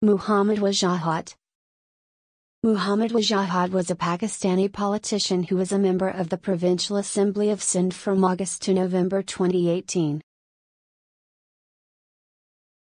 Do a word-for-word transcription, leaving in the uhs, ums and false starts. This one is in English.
Muhammad Wajahat. Muhammad Wajahat was a Pakistani politician who was a member of the Provincial Assembly of Sindh from August to November twenty eighteen.